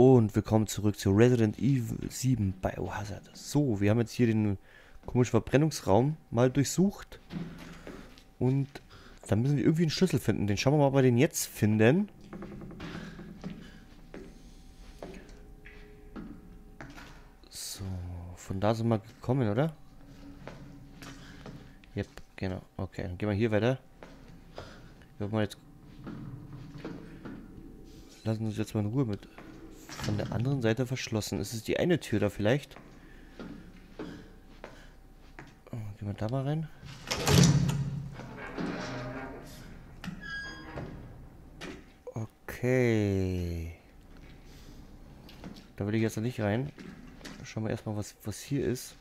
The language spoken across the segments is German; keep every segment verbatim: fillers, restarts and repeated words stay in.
Und willkommen zurück zu Resident Evil sieben Biohazard. So, wir haben jetzt hier den komischen Verbrennungsraum mal durchsucht. Und da müssen wir irgendwie einen Schlüssel finden. Den schauen wir mal, ob wir den jetzt finden. So, von da sind wir gekommen, oder? Yep, genau. Okay, dann gehen wir hier weiter. Wir mal jetzt... Lassen uns jetzt mal in Ruhe mit... Von der anderen Seite verschlossen. Ist es die eine Tür da vielleicht? Oh, gehen wir da mal rein. Okay. Da will ich jetzt noch nicht rein. Schauen wir erstmal, was, was hier ist.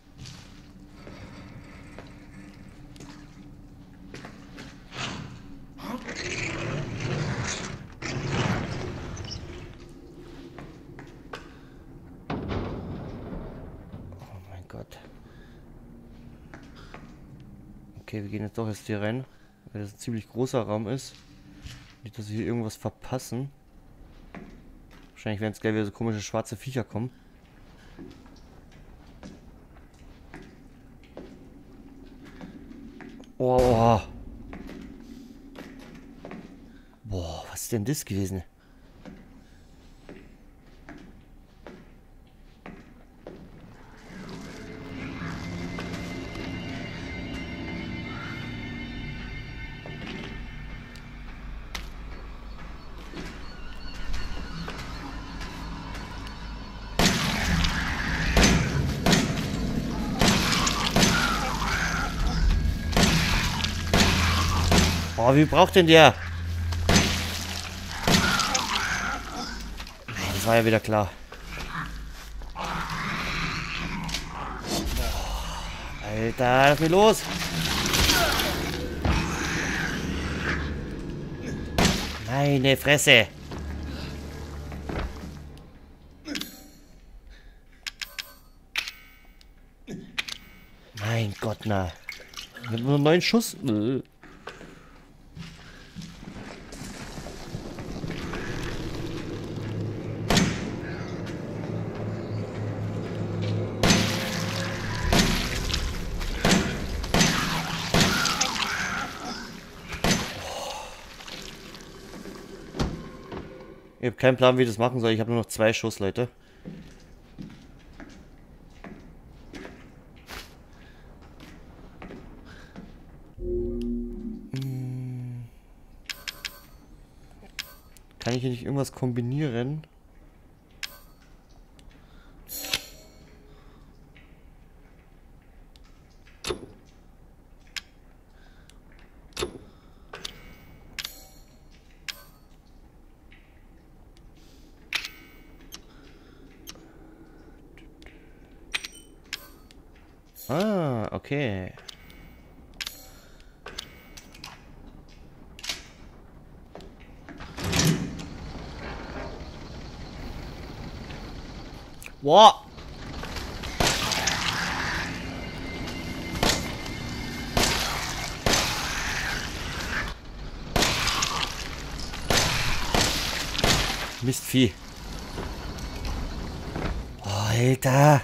Okay, wir gehen jetzt doch erst hier rein, weil das ein ziemlich großer Raum ist. Nicht, dass wir hier irgendwas verpassen. Wahrscheinlich werden es gleich wieder so komische schwarze Viecher kommen. Oh. Boah, was ist denn das gewesen? Oh, wie braucht denn der? Das war ja wieder klar. Boah, Alter, lass mich los! Meine Fresse! Mein Gott, na. Ich hab nur neun Schuss. Ich habe keinen Plan, wie ich das machen soll. Ich habe nur noch zwei Schuss, Leute. Hm. Kann ich hier nicht irgendwas kombinieren? Ah, okay. Wow. Mistvieh. Oh, Alter.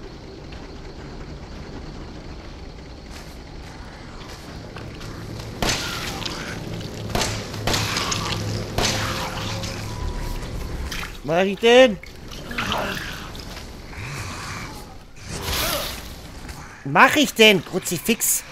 Was mach ich denn? Mach ich denn? Kruzifix.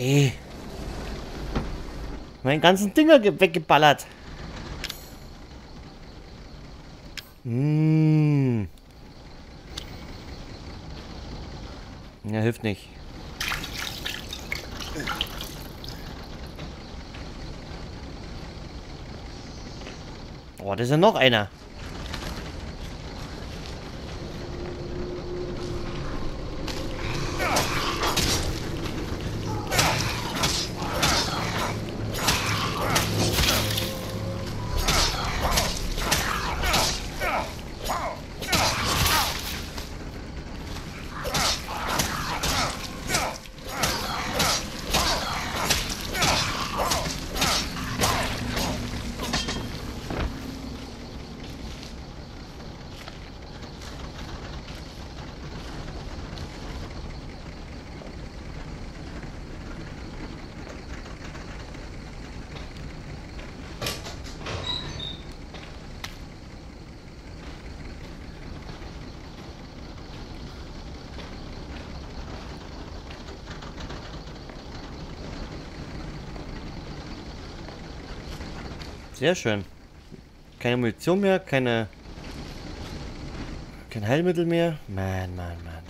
Ey. Meinen ganzen Dinger ge- weggeballert. Mmh. Ja, hilft nicht. Oh, da ist ja noch einer. Sehr schön. Keine Munition mehr, keine... Kein Heilmittel mehr. Mann, Mann, Mann.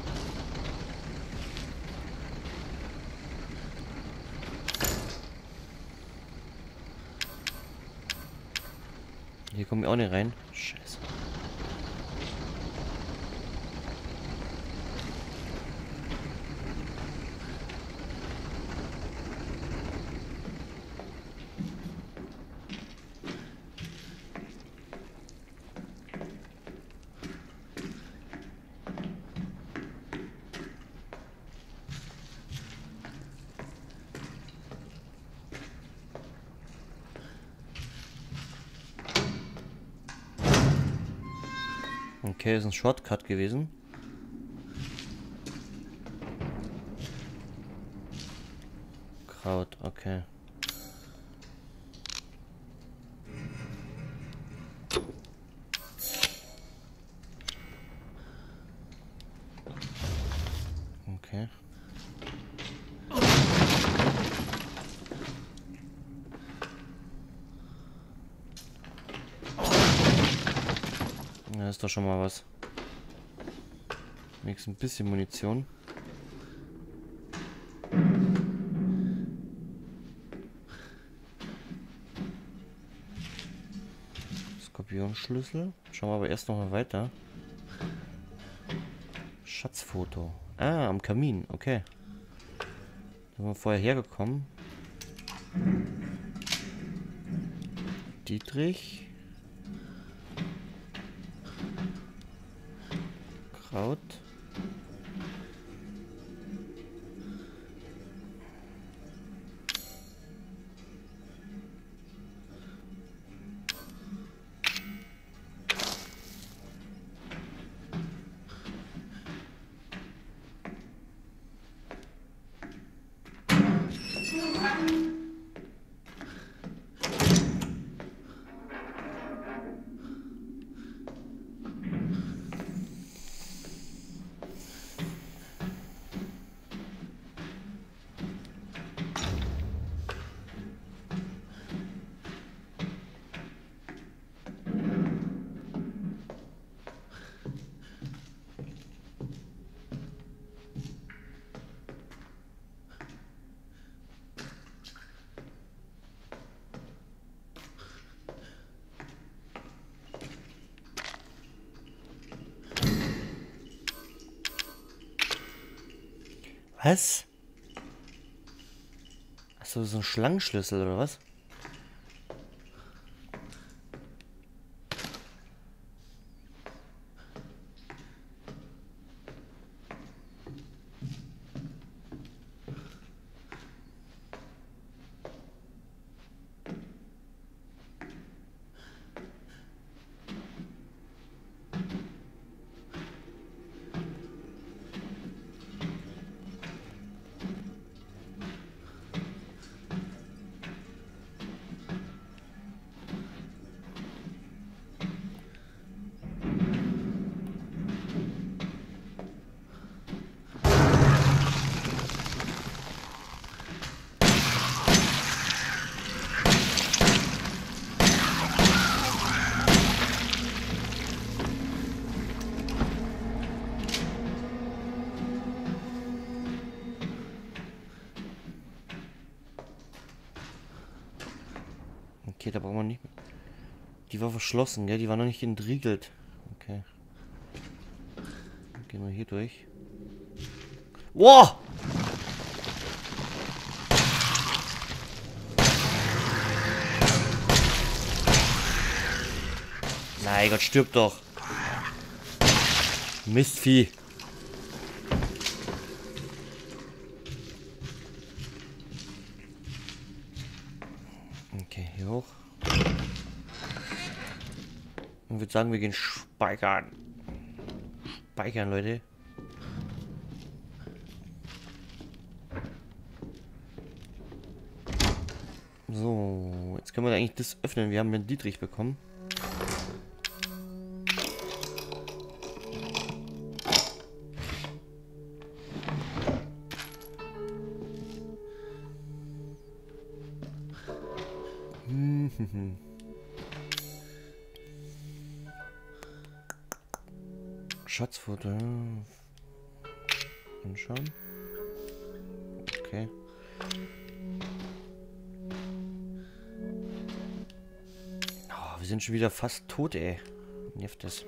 Hier kommen wir auch nicht rein. Scheiße. Okay, ist ein Shortcut gewesen. Kraut, okay. Okay. Ja, ist doch schon mal was. Wenigstens ein bisschen Munition. Skorpionschlüssel. Schauen wir aber erst noch mal weiter. Schatzfoto. Ah, am Kamin. Okay. Da sind wir vorher hergekommen. Dietrich. Kraut. Was? Achso, so ein Schlangenschlüssel oder was? Okay, da brauchen wir nicht mehr. Die war verschlossen, gell? Die war noch nicht entriegelt. Okay. Dann gehen wir hier durch. Wow! Nein Gott, stirb doch. Mistvieh. Okay, hier hoch. Ich würde sagen, wir gehen speichern. Speichern, Leute. So, jetzt können wir eigentlich das öffnen. Wir haben den Dietrich bekommen. Hm. Schatzfoto. Anschauen. Okay. Oh, wir sind schon wieder fast tot, ey. Nervt das.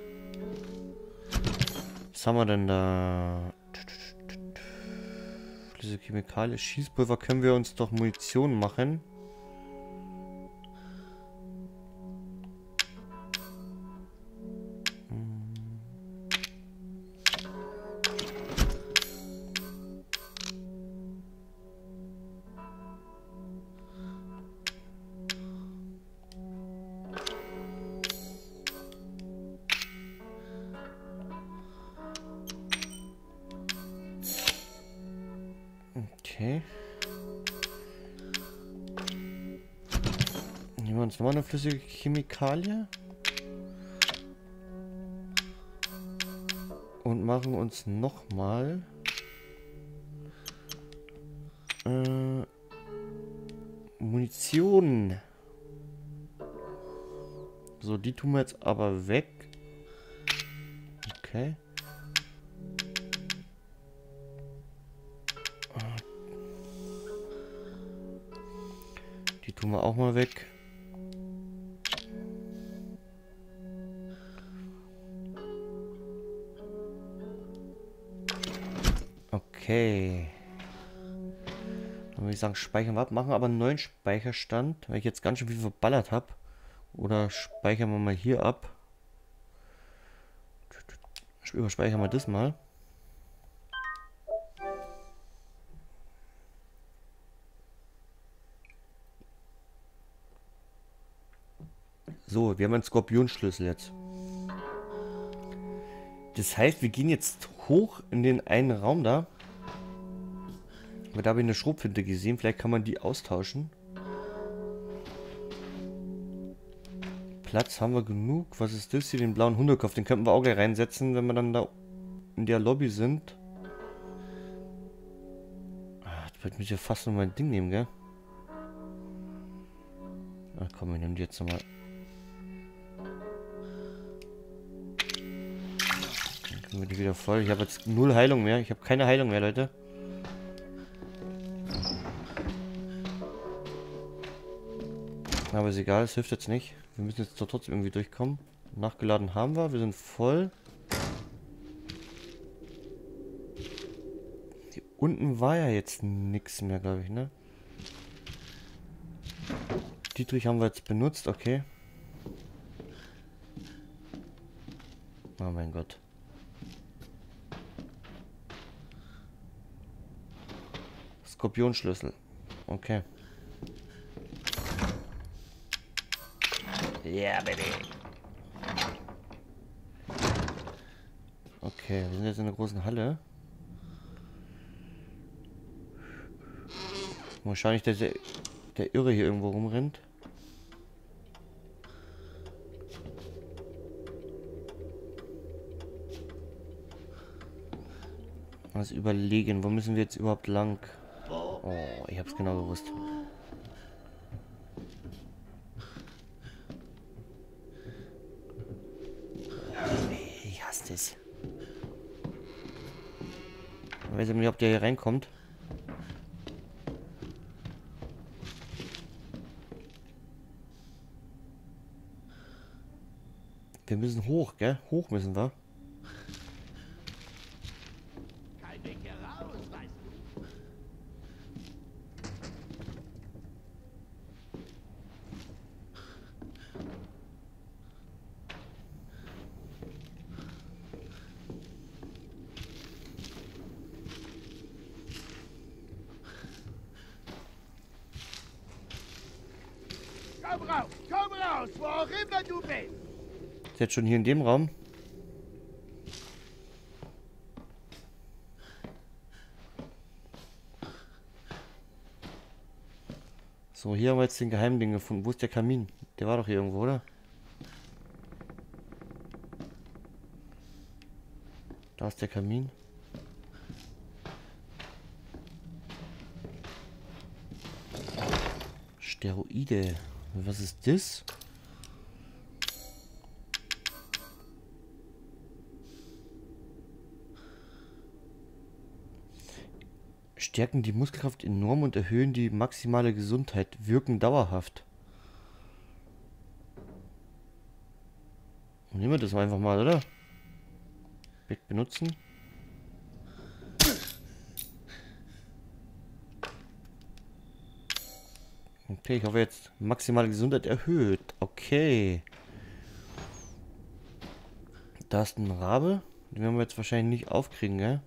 Was haben wir denn da? Flüssige Chemikalien. Schießpulver können wir uns doch Munition machen. Okay. Nehmen wir uns nochmal eine flüssige Chemikalie. Und machen uns nochmal äh, Munition. So, die tun wir jetzt aber weg. Okay. Die tun wir auch mal weg. Okay. Dann würde ich sagen, speichern wir ab. Machen aber einen neuen Speicherstand, weil ich jetzt ganz schön viel verballert habe. Oder speichern wir mal hier ab. Überspeichern wir das mal. So, wir haben einen Skorpionschlüssel jetzt. Das heißt, wir gehen jetzt hoch in den einen Raum da. Aber da habe ich eine Schrotflinte gesehen. Vielleicht kann man die austauschen. Platz haben wir genug. Was ist das hier? Den blauen Hundekopf. Den könnten wir auch gleich reinsetzen, wenn wir dann da in der Lobby sind. Ah, das wird mich ja fast noch mein Ding nehmen, gell? Ach komm, wir nehmen die jetzt nochmal. Dann kriegen wir die wieder voll. Ich habe jetzt null Heilung mehr. Ich habe keine Heilung mehr, Leute. Aber ist egal, es hilft jetzt nicht. Wir müssen jetzt doch trotzdem irgendwie durchkommen. Nachgeladen haben wir, wir sind voll. Hier unten war ja jetzt nichts mehr, glaube ich, ne? Dietrich haben wir jetzt benutzt, okay. Oh mein Gott. Skorpionschlüssel. Okay. Yeah, baby. Okay, wir sind jetzt in einer großen Halle. Wahrscheinlich, dass der, der Irre hier irgendwo rumrennt. Was überlegen, wo müssen wir jetzt überhaupt lang? Oh, ich hab's genau gewusst. Ich hasse das. Ich weiß nicht, ob der hier reinkommt. Wir müssen hoch, gell? Hoch müssen wir. Kein Weg hier raus, weißt du. Komm raus, komm raus, wo auch immer du bist. Ist jetzt schon hier in dem Raum. So, hier haben wir jetzt den Geheimding gefunden. Wo ist der Kamin? Der war doch hier irgendwo, oder? Da ist der Kamin. Steroide. Was ist das? Stärken die Muskelkraft enorm und erhöhen die maximale Gesundheit. Wirken dauerhaft. Nehmen wir das einfach mal, oder? Weg benutzen. Okay, ich hoffe jetzt maximale Gesundheit erhöht. Okay. Da ist ein Rabe. Den werden wir jetzt wahrscheinlich nicht aufkriegen, gell?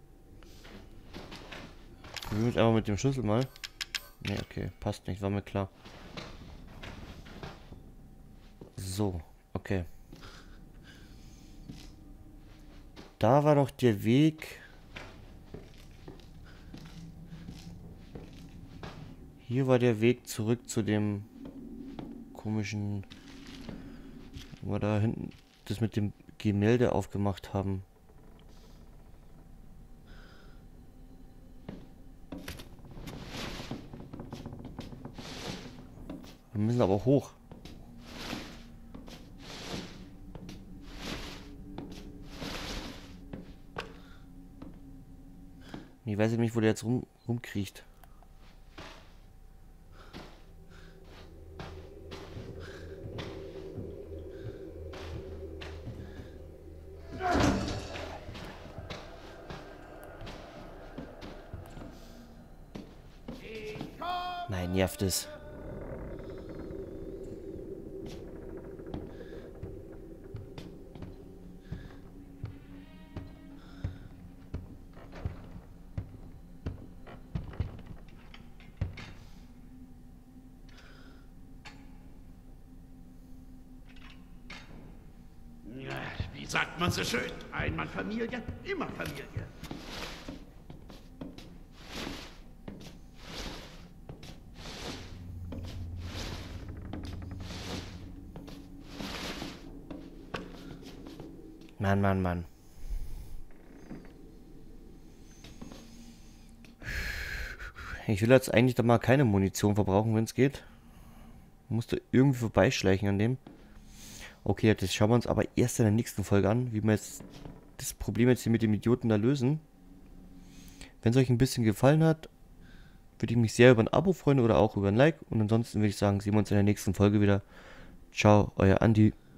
Wir müssen einfach mit dem Schlüssel mal. Ne, okay, passt nicht, war mir klar. So, okay. Da war doch der Weg. Hier war der Weg zurück zu dem komischen, wo wir da hinten das mit dem Gemälde aufgemacht haben. Wir müssen aber hoch. Ich weiß nicht, wo der jetzt rum, rumkriecht. Nein, nervt es. Wie sagt man so schön? Einmal Familie, immer Familie. Mann, Mann, Mann. Ich will jetzt eigentlich da mal keine Munition verbrauchen, wenn es geht. Musste irgendwie vorbeischleichen an dem. Okay, das schauen wir uns aber erst in der nächsten Folge an, wie wir jetzt das Problem jetzt hier mit dem Idioten da lösen. Wenn es euch ein bisschen gefallen hat, würde ich mich sehr über ein Abo freuen oder auch über ein Like. Und ansonsten würde ich sagen, sehen wir uns in der nächsten Folge wieder. Ciao, euer Andi.